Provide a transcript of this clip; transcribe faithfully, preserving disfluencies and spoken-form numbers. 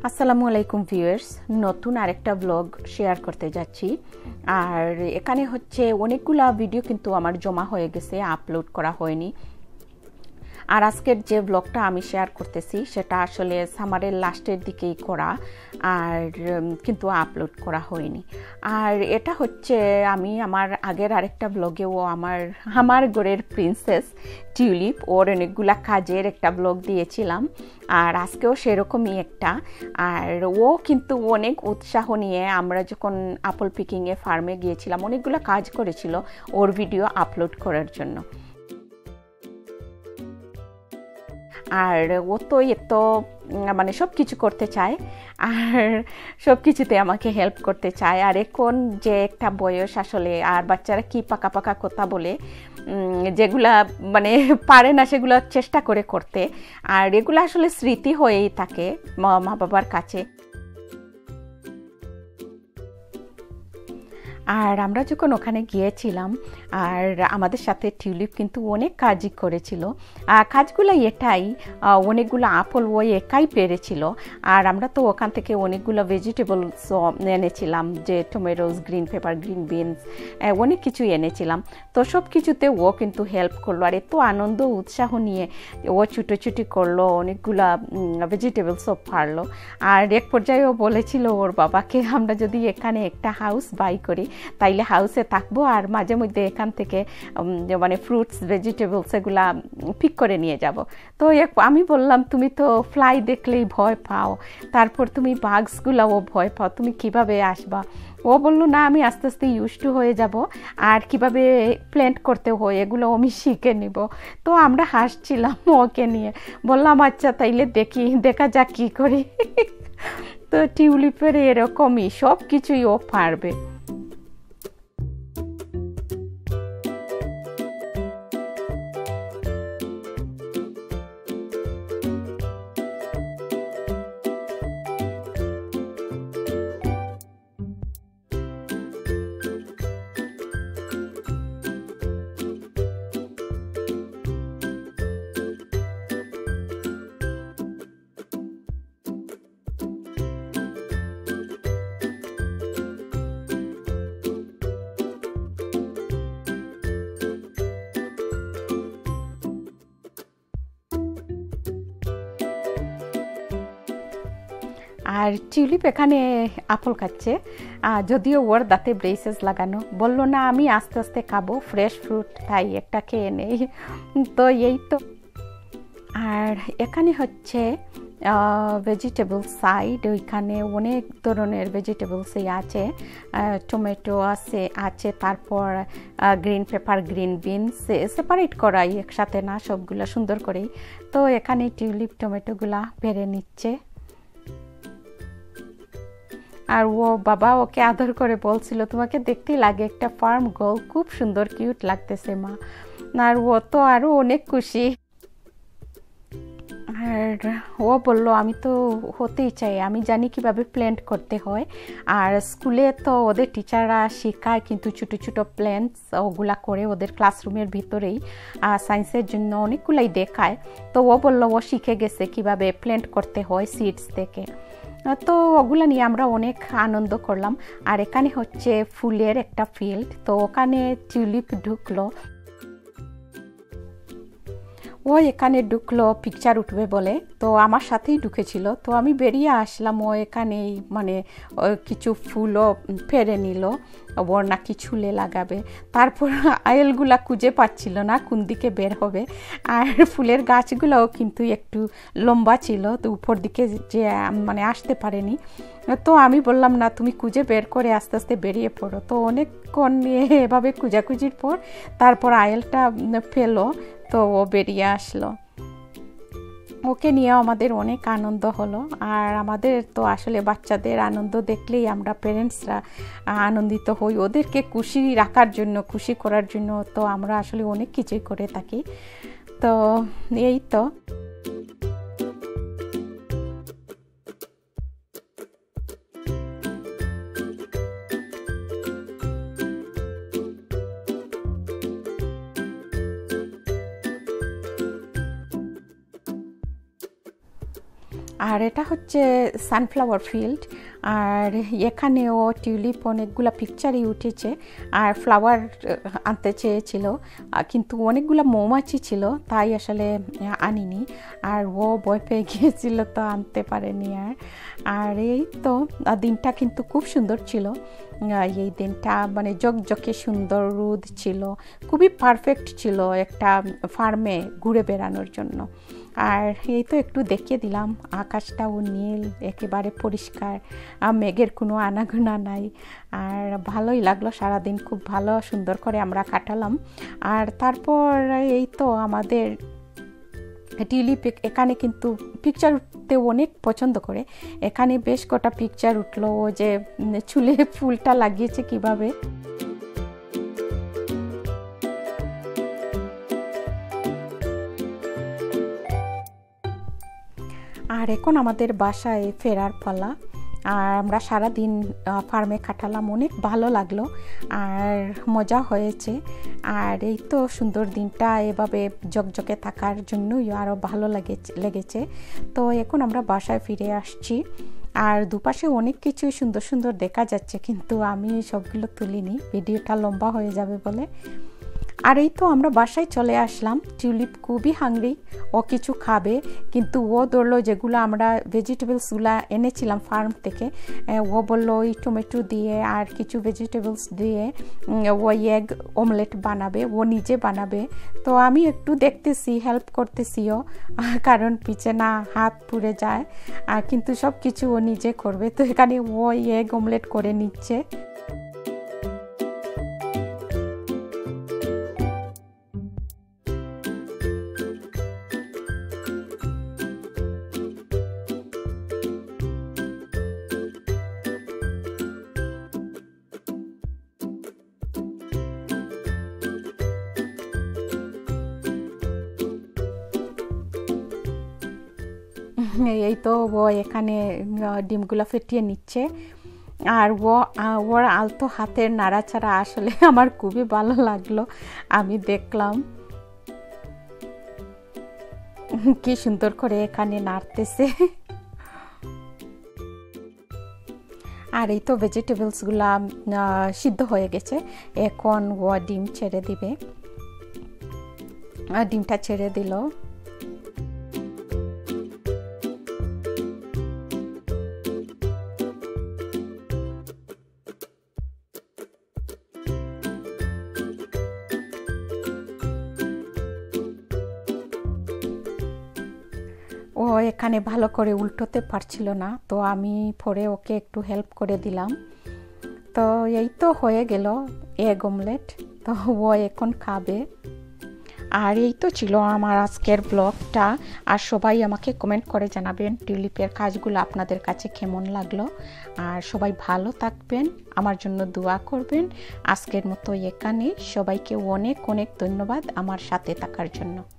আসসালামু আলাইকুম ভিউয়ার্স, নতুন আরেকটা ব্লগ শেয়ার করতে যাচ্ছি। আর এখানে হচ্ছে অনেকগুলা ভিডিও কিন্তু আমার জমা হয়ে গেছে, আপলোড করা হয়নি। আর আজকের যে ব্লগটা আমি শেয়ার করতেছি সেটা আসলে সামারের লাস্টের দিকেই করা, আর কিন্তু আপলোড করা হয়নি। আর এটা হচ্ছে আমি আমার আগের আরেকটা ব্লগেও আমার আমার ঘরের প্রিন্সেস টিউলিপ ওর অনেকগুলা কাজের একটা ব্লগ দিয়েছিলাম, আর আজকেও সেরকমই একটা। আর ও কিন্তু অনেক উৎসাহ নিয়ে আমরা যখন আপেল পিকিংয়ে ফার্মে গিয়েছিলাম অনেকগুলো কাজ করেছিল ওর ভিডিও আপলোড করার জন্য। আর ও তো এত মানে সব কিছু করতে চায় আর সব কিছুতে আমাকে হেল্প করতে চায়। আর এখন যে একটা বয়স আসলে, আর বাচ্চারা কি পাকা পাকা কথা বলে, যেগুলা মানে পারে না সেগুলো চেষ্টা করে করতে, আর এগুলো আসলে স্মৃতি হয়েই থাকে মা বাবার কাছে। আর আমরা যখন ওখানে গিয়েছিলাম আর আমাদের সাথে টিউলিপ কিন্তু অনেক কাজই করেছিল। কাজগুলো এটাই, অনেকগুলো আপেল ও একাই পেরেছিল। আর আমরা তো ওখান থেকে অনেকগুলো ভেজিটেবলস এনেছিলাম, যে tomatoes, green pepper, green beans, অনেক কিছুই এনেছিলাম। তো সব কিছুতে ও কিন্তু হেল্প করলো, আর এত আনন্দ উৎসাহ নিয়ে ও ছুটোছুটি করলো, অনেকগুলা ভেজিটেবলসও পারলো। আর এক পর্যায়ে ও বলেছিল ওর বাবাকে, আমরা যদি এখানে একটা হাউস বাই করি তাইলে হাউসে থাকবো, আর মাঝে মধ্যে এখান থেকে মানে ফ্রুটস, ভেজিটেবলস এগুলা পিক করে নিয়ে যাব। তো আমি বললাম, তুমি তো ফ্লাই দেখলেই ভয় পাও, তারপর তুমি বাগসগুলাও ভয় পাও, তুমি কিভাবে আসবা? ও বললো, না আমি আস্তে আস্তে ইউজ টু হয়ে যাব, আর কিভাবে প্ল্যান্ট করতে হয় এগুলো আমি শিখে নিব। তো আমরা হাসছিলাম ওকে নিয়ে, বললাম আচ্ছা তাইলে দেখি, দেখা যাক কী করি। তো টিউলিপের এরকমই সব কিছুই ও পারবে। আর টিউলিপ এখানে আপেল খাচ্ছে, যদিও ওর দাঁতে ব্রেসেস লাগানো। বলল না আমি আস্তে আস্তে খাবো, ফ্রেশ ফ্রুট তাই একটা খেয়ে নেই। তো এই তো। আর এখানে হচ্ছে ভেজিটেবল সাইড, ওইখানে অনেক ধরনের ভেজিটেবলসই আছে, টমেটো আছে আছে তারপর green pepper, green beans separate করাই, একসাথে না, সবগুলো সুন্দর করেই। তো এখানে টিউলিপ টমেটোগুলা পেরে নিচ্ছে। আর ও বাবা ওকে আদর করে বলছিল, তোমাকে দেখতেই লাগে একটা ফার্ম গার্ল, খুব সুন্দর কিউট লাগতেছে মা। আর ও তো আরও অনেক খুশি। আর ও বলল, আমি তো হতেই চাই, আমি জানি কিভাবে প্ল্যান্ট করতে হয়। আর স্কুলে তো ওদের টিচাররা শেখায় কিন্তু ছোটো ছোটো প্ল্যান্টস ওগুলা করে ওদের ক্লাসরুমের ভিতরেই, সায়েন্সের জন্য অনেকগুলাই দেখায়। তো ও বলল ও শিখে গেছে কিভাবে প্ল্যান্ট করতে হয় সিডস থেকে। তো ওগুলো নিয়ে আমরা অনেক আনন্দ করলাম। আর এখানে হচ্ছে ফুলের একটা ফিল্ড, তো ওখানে টিউলিপ ঢুকলো, ও এখানে ঢুকলো পিকচার উঠবে বলে, তো আমার সাথেই ঢুকেছিল। তো আমি বেরিয়ে আসলাম, ও এখানেই মানে কিছু ফুলও ফেরে নিল, ওর নাকি চুলে লাগাবে। তারপর আয়েলগুলা খুঁজে পাচ্ছিল না কোন দিকে বের হবে। আর ফুলের গাছগুলোও কিন্তু একটু লম্বা ছিল, তো উপর দিকে যে মানে আসতে পারেনি। তো আমি বললাম, না তুমি খুঁজে বের করে আস্তে আস্তে বেরিয়ে পড়ো। তো অনেকক্ষণ নিয়ে এভাবে খুঁজাখুঁজির পর তারপর আয়েলটা পেলো, তো ও বেরিয়ে আসলো। ওকে নিয়েও আমাদের অনেক আনন্দ হলো। আর আমাদের তো আসলে বাচ্চাদের আনন্দ দেখলেই আমরা প্যারেন্টসরা আনন্দিত হই, ওদেরকে খুশি রাখার জন্য, খুশি করার জন্য তো আমরা আসলে অনেক কিছুই করে থাকি। তো এই তো। আর এটা হচ্ছে সানফ্লাওয়ার ফিল্ড। আর এখানেও টিউলিপ অনেকগুলো পিকচারই উঠেছে। আর ফ্লাওয়ার আনতে চেয়েছিল, কিন্তু অনেকগুলো মৌমাছি ছিল, তাই আসলে আনিনি। আর ও ভয় পেয়ে গিয়েছিল, তো আনতে পারেনি। আর আর এই তো দিনটা কিন্তু খুব সুন্দর ছিল। এই দিনটা মানে জকজকে সুন্দর রোদ ছিল, খুবই পারফেক্ট ছিল একটা ফার্মে ঘুরে বেড়ানোর জন্য। আর এই তো একটু দেখিয়ে দিলাম, আকাশটাও নীল, একেবারে পরিষ্কার, মেঘের কোনো আনাগোনা নাই। আর ভালোই লাগলো, সারাদিন খুব ভালো সুন্দর করে আমরা কাটালাম। আর তারপর এই তো আমাদের টিউলিপ এখানে কিন্তু পিকচার উঠতে অনেক পছন্দ করে। এখানে বেশ কটা পিকচার উঠলো, ও যে চুলে ফুলটা লাগিয়েছে কিভাবে। আর এখন আমাদের বাসায় ফেরার পালা। আর আমরা সারাদিন ফার্মে কাটালাম, অনেক ভালো লাগলো আর মজা হয়েছে। আর এই তো সুন্দর দিনটা এভাবে জকজকে থাকার জন্যই আরও ভালো লেগেছে লেগেছে তো এখন আমরা বাসায় ফিরে আসছি। আর দুপাশে অনেক কিছুই সুন্দর সুন্দর দেখা যাচ্ছে, কিন্তু আমি সবগুলো তুলিনি, ভিডিওটা লম্বা হয়ে যাবে বলে। আর এই তো আমরা বাসায় চলে আসলাম। টিউলিপ খুবই হাংরি, ও কিছু খাবে, কিন্তু ও ধরলো যেগুলো আমরা ভেজিটেবলসগুলো এনেছিলাম ফার্ম থেকে, ও বললো ওই টমেটো দিয়ে আর কিছু ভেজিটেবলস দিয়ে ও এগ অমলেট বানাবে, ও নিজে বানাবে। তো আমি একটু দেখতেছি, হেল্প করতেছিও, কারণ পিছে না হাত পুড়ে যায়। আর কিন্তু সব কিছু ও নিজে করবে। তো এখানে ও এগ অমলেট করে নিচ্ছে। এই তো ও এখানে ডিমগুলো ফেটিয়ে নিচ্ছে। আর ও ওর আলতো হাতের নাড়াচাড়া আসলে আমার খুবই ভালো লাগলো, আমি দেখলাম কি সুন্দর করে এখানে নাড়তেছে। আর এই তো ভেজিটেবলসগুলা সিদ্ধ হয়ে গেছে, এখন ও ডিম ছেড়ে দিবে। ডিমটা ছেড়ে দিল। ও এখানে ভালো করে উল্টোতে পারছিল না, তো আমি পরে ওকে একটু হেল্প করে দিলাম। তো এই তো হয়ে গেল এগ অমলেট, তো ও এখন খাবে। আর এই তো ছিল আমার আজকের ব্লগটা। আর সবাই আমাকে কমেন্ট করে জানাবেন টিউলিপের কাজগুলো আপনাদের কাছে কেমন লাগলো। আর সবাই ভালো থাকবেন, আমার জন্য দোয়া করবেন। আজকের মতো এখানে, সবাইকে অনেক অনেক ধন্যবাদ আমার সাথে থাকার জন্য।